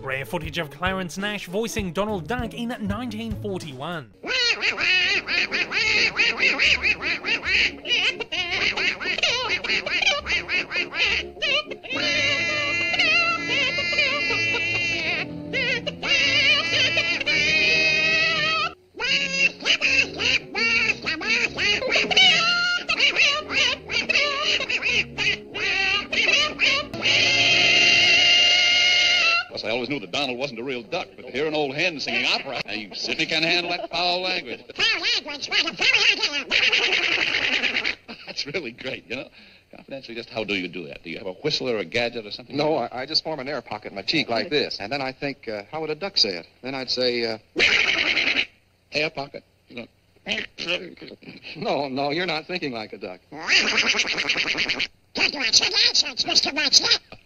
Rare footage of Clarence Nash voicing Donald Duck in 1941. I always knew that Donald wasn't a real duck, but to hear an old hen singing opera, now you certainly can handle that foul language. Foul language? What a That's really great, you know. Confidentially, just how do you do that? Do you have a whistle or a gadget or something? No, I just form an air pocket in my cheek like this, and then I think, how would a duck say it? Then I'd say, Air pocket? You know. No, you're not thinking like a duck. Good one, Mr. Watson.